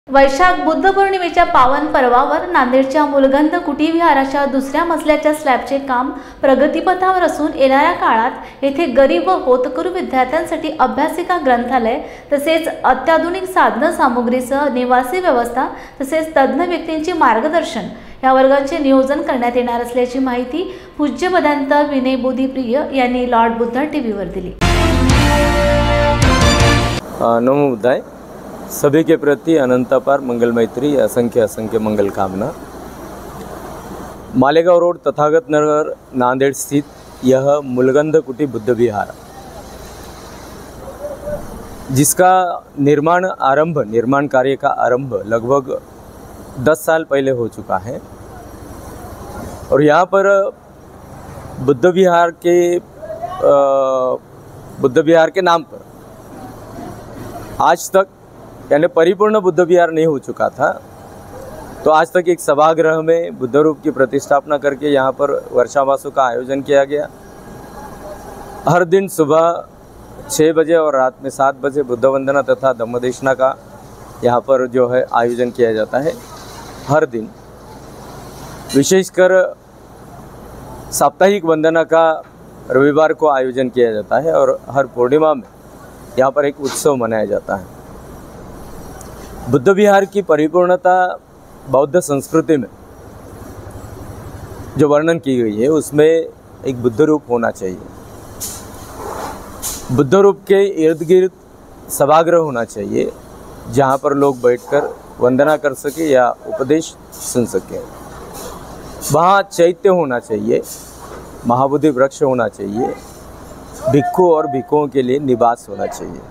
वैशाख बुद्ध पौर्णिमेच्या पावन पर्वावर नांदेडच्या मुलगंध कुटी विहाराच्या दुसऱ्या मजल्याच्या स्लॅबचे काम प्रगतीपथावर असून येणाऱ्या काळात येथे गरीब व होतकरू विद्यार्थ्यांसाठी अभ्यासिका ग्रंथालय तसेच अत्याधुनिक साधन सामुग्रीसह निवासी व्यवस्था तसेच तज्ञ व्यक्तींचे मार्गदर्शन या वर्गांचे नियोजन करण्यात येणार असल्याची माहिती पूज्य भदंत विनय बोधीप्रिय यांनी लॉर्ड बुद्ध टीव्हीवर दिली। नमो बुद्धाय। सभी के प्रति अनंतापार मंगल मैत्री, असंख्य असंख्य मंगल कामना। मालेगांव रोड तथागत नगर नांदेड़ स्थित यह मुलगंध कुटी बुद्ध विहार, जिसका निर्माण कार्य का आरंभ लगभग 10 साल पहले हो चुका है और यहाँ पर बुद्ध विहार के नाम पर आज तक यानी परिपूर्ण बुद्ध विहार नहीं हो चुका था। तो आज तक एक सभागृह में बुद्ध रूप की प्रतिष्ठापना करके यहाँ पर वर्षावासों का आयोजन किया गया। हर दिन सुबह 6 बजे और रात में 7 बजे बुद्ध वंदना तथा धम्मदेशना का यहाँ पर जो है आयोजन किया जाता है। हर दिन विशेषकर साप्ताहिक वंदना का रविवार को आयोजन किया जाता है और हर पूर्णिमा में यहाँ पर एक उत्सव मनाया जाता है। बुद्ध विहार की परिपूर्णता बौद्ध संस्कृति में जो वर्णन की गई है उसमें एक बुद्ध रूप होना चाहिए। बुद्ध रूप के इर्द गिर्द सभागृह होना चाहिए जहाँ पर लोग बैठकर वंदना कर सके या उपदेश सुन सके। वहाँ चैत्य होना चाहिए, महाबोधि वृक्ष होना चाहिए, भिक्षु और भिक्षुओं के लिए निवास होना चाहिए।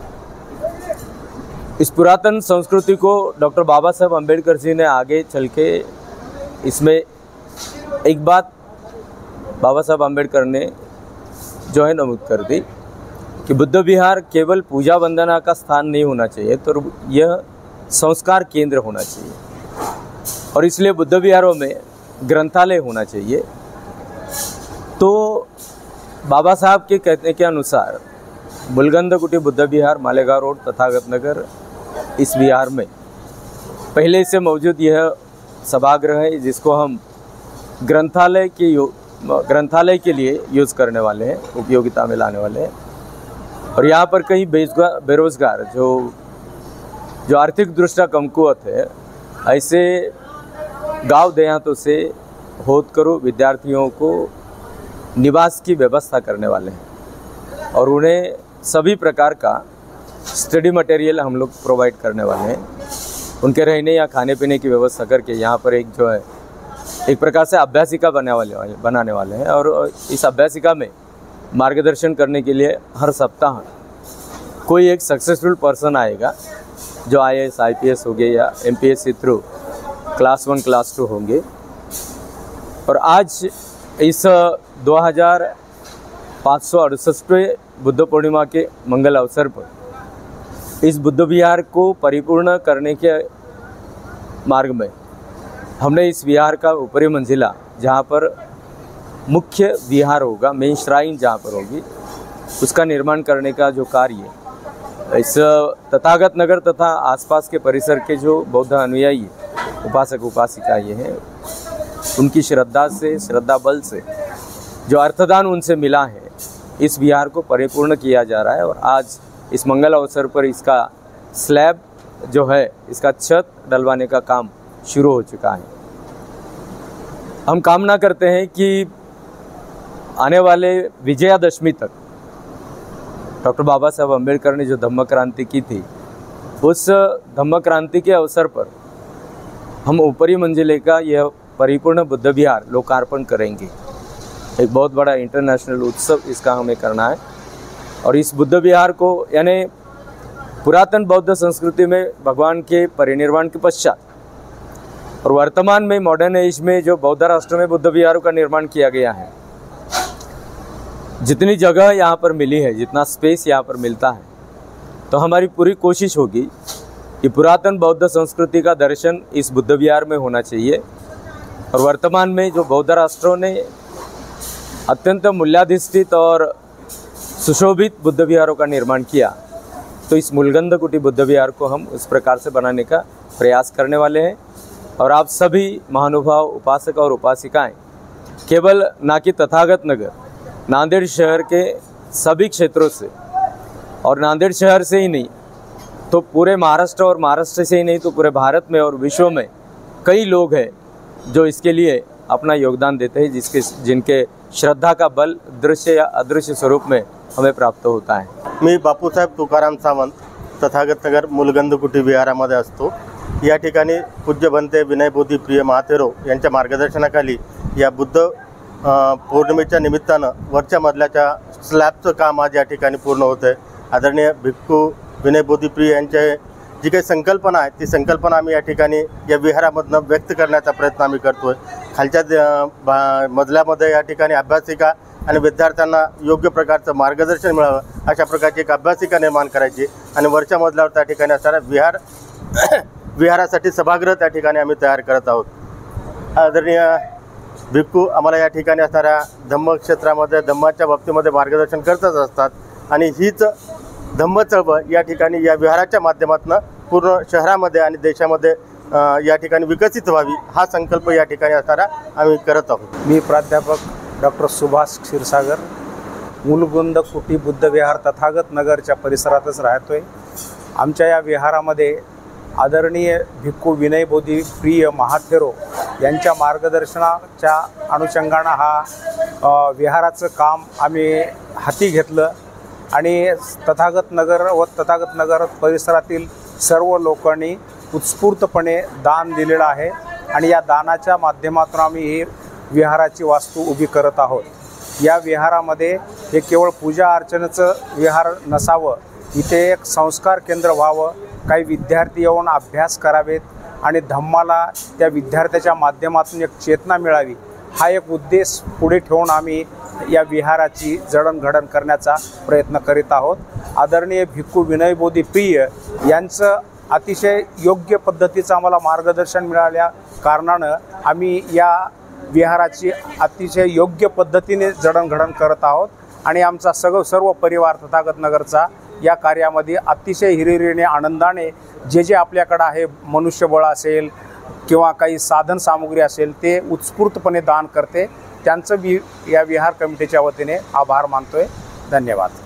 इस पुरातन संस्कृति को डॉक्टर बाबा साहब अम्बेडकर जी ने आगे चल के इसमें एक बात बाबा साहब अम्बेडकर ने जो है नमूद कर दी कि बुद्ध विहार केवल पूजा वंदना का स्थान नहीं होना चाहिए, तो यह संस्कार केंद्र होना चाहिए और इसलिए बुद्ध विहारों में ग्रंथालय होना चाहिए। तो बाबा साहब के कहने के अनुसार मुलगंध कुटी बुद्ध विहार मालेगांव रोड तथागत नगर, इस विहार में पहले से मौजूद यह सभागृह है जिसको हम ग्रंथालय के लिए यूज़ करने वाले हैं, उपयोगिता में लाने वाले हैं। और यहाँ पर कई बेरोजगार जो आर्थिक दृष्टया कमकुवत है, ऐसे गांव देहातों से होतकरू विद्यार्थियों को निवास की व्यवस्था करने वाले हैं और उन्हें सभी प्रकार का स्टडी मटेरियल हम लोग प्रोवाइड करने वाले हैं। उनके रहने या खाने पीने की व्यवस्था करके यहाँ पर एक जो है एक प्रकार से अभ्यासिका बनाने वाले हैं और इस अभ्यासिका में मार्गदर्शन करने के लिए हर सप्ताह कोई एक सक्सेसफुल पर्सन आएगा जो IAS IPS हो गए या MPSC थ्रू क्लास 1 क्लास 2 होंगे। और आज इस 2568वें बुद्ध पूर्णिमा के मंगल अवसर पर इस बुद्ध विहार को परिपूर्ण करने के मार्ग में हमने इस विहार का ऊपरी मंजिला, जहाँ पर मुख्य विहार होगा, मेन श्राइन जहाँ पर होगी, उसका निर्माण करने का जो कार्य इस तथागत नगर तथा आसपास के परिसर के जो बौद्ध अनुयायी उपासक उपासिकाएं हैं, उनकी श्रद्धा बल से जो अर्थदान उनसे मिला है, इस विहार को परिपूर्ण किया जा रहा है। और आज इस मंगल अवसर पर इसका स्लैब जो है, इसका छत डलवाने का काम शुरू हो चुका है। हम कामना करते हैं कि आने वाले विजयादशमी तक डॉक्टर बाबा साहब अम्बेडकर ने जो धम्म क्रांति की थी, उस धम्म क्रांति के अवसर पर हम ऊपरी मंजिले का यह परिपूर्ण बुद्ध विहार लोकार्पण करेंगे। एक बहुत बड़ा इंटरनेशनल उत्सव इसका हमें करना है और इस बुद्ध विहार को यानी पुरातन बौद्ध संस्कृति में भगवान के परिनिर्वाण के पश्चात और वर्तमान में मॉडर्न एज में जो बौद्ध राष्ट्र में बुद्ध विहारों का निर्माण किया गया है, जितनी जगह यहाँ पर मिली है, जितना स्पेस यहाँ पर मिलता है, तो हमारी पूरी कोशिश होगी कि पुरातन बौद्ध संस्कृति का दर्शन इस बुद्ध विहार में होना चाहिए। और वर्तमान में जो बौद्ध राष्ट्रों ने अत्यंत मूल्याधिष्ठित और सुशोभित बुद्ध विहारों का निर्माण किया, तो इस मुलगंध कुटी बुद्ध विहार को हम इस प्रकार से बनाने का प्रयास करने वाले हैं। और आप सभी महानुभाव, उपासक और उपासिकाएं केवल ना कि तथागत नगर, नांदेड़ शहर के सभी क्षेत्रों से, और नांदेड़ शहर से ही नहीं तो पूरे महाराष्ट्र, और महाराष्ट्र से ही नहीं तो पूरे भारत में और विश्व में कई लोग हैं जो इसके लिए अपना योगदान देते हैं, जिनके श्रद्धा का बल दृश्य या अदृश्य स्वरूप में हमें प्राप्त होता है। मी बापूसाहेब तुकाराम सावंत तथागत नगर मुलगंध कुटी विहारामध्ये असतो। या ठिकाणी पूज्य भंते विनयबोधी प्रिय महाथेरो यांच्या मार्गदर्शनाखाली या बुद्ध पौर्णिमेच्या निमित्तानं वरच्या मजल्याच्या स्लॅबचं काम आज या ठिकाणी पूर्ण होतं आहे। आदरणीय भिक्खू विनयबोधी प्रिय यांचे जी काही संकल्पना आहे ती संकल्पना आम्ही या ठिकाणी या विहारामधनं व्यक्त करण्याचा प्रयत्न आम्ही करतोय। खालच्या मजल्यामध्ये या ठिकाणी अभ्यासिका आणि विद्यार्थ्यांना योग्य प्रकारचं मार्गदर्शन मिळावं अशा प्रकारची एक अभ्यासिका निर्माण करायची, आणि वरच्या मजल्यावर त्या ठिकाणी असणारा विहारासाठी सभागृह त्या ठिकाणी आम्ही तयार करत आहोत। आदरणीय भिक्खू आम्हाला या ठिकाणी असणाऱ्या धम्मक्षेत्रामध्ये धम्माच्या बाबतीमध्ये मार्गदर्शन करतच असतात, आणि हीच धम्म चळवळ या ठिकाणी या विहाराच्या माध्यमातून पूर्ण शहरामध्ये आणि देशामध्ये या ठिकाणी विकसित व्हावी हा संकल्प या ठिकाणी असणारा आम्ही करत आहोत। मी प्राध्यापक डॉक्टर सुभाष क्षीरसागर मुलगुंद कुटी बुद्ध विहार तथागत नगरच्या परिसरातच राहतोय। आमच्या या विहारामध्ये आदरणीय भिक्खू विनयबोधी प्रिय महाथेरो यांच्या मार्गदर्शनाच्या अनुषंगानं हा विहाराचं काम आम्ही हाती घेतलं, आणि तथागत नगर परिसरातील सर्व लोकांनी उत्स्फूर्तपणे दान दिलेलं आहे, आणि या दानाच्या माध्यमातून आम्ही ही विहाराची वास्तू उभी करत आहोत। या विहारामध्ये हे केवळ पूजा अर्चनेचं विहार नसावं, इथे एक संस्कार केंद्र व्हावं, काही विद्यार्थी येऊन अभ्यास करावेत आणि धम्माला त्या विद्यार्थ्याच्या माध्यमातून एक चेतना मिळावी, हा एक उद्देश पुढे ठेवून आम्ही या विहाराची जडणघडण करण्याचा प्रयत्न करीत आहोत। आदरणीय भिक्खू विनयबोधी प्रिय यांचं अतिशय योग्य पद्धतीचं आम्हाला मार्गदर्शन मिळाल्या कारणानं आम्ही या विहाराची अतिशय योग्य पद्धतीने जडणघडण करत आहोत, आणि आमचा सर्व परिवार तथागत नगरचा या कार्यामध्ये अतिशय हिरिरीने आनंदाने जे आपल्याकडे आहे, मनुष्यबळ असेल किंवा काही साधन सामुग्री असेल, ते उत्स्फूर्तपणे दान करते। त्यांचं मी या विहार कमिटीच्या वतीने आभार मानतोय। धन्यवाद।